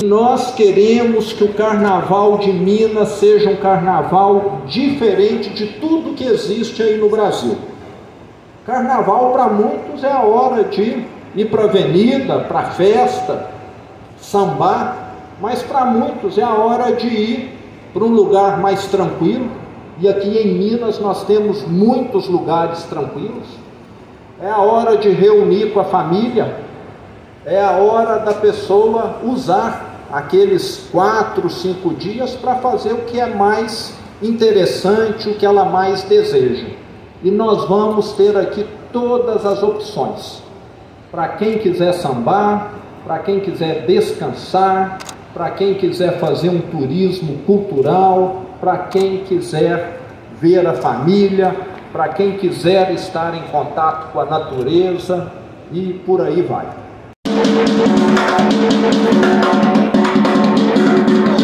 nós queremos que o Carnaval de Minas seja um carnaval diferente de tudo que existe aí no Brasil. Carnaval para muitos é a hora de ir para a avenida, para a festa, sambar, mas para muitos é a hora de ir para um lugar mais tranquilo, e aqui em Minas nós temos muitos lugares tranquilos. É a hora de reunir com a família, é a hora da pessoa usar aqueles 4, 5 dias para fazer o que é mais interessante, o que ela mais deseja. E nós vamos ter aqui todas as opções, para quem quiser sambar, para quem quiser descansar, para quem quiser fazer um turismo cultural, para quem quiser ver a família, para quem quiser estar em contato com a natureza, e por aí vai.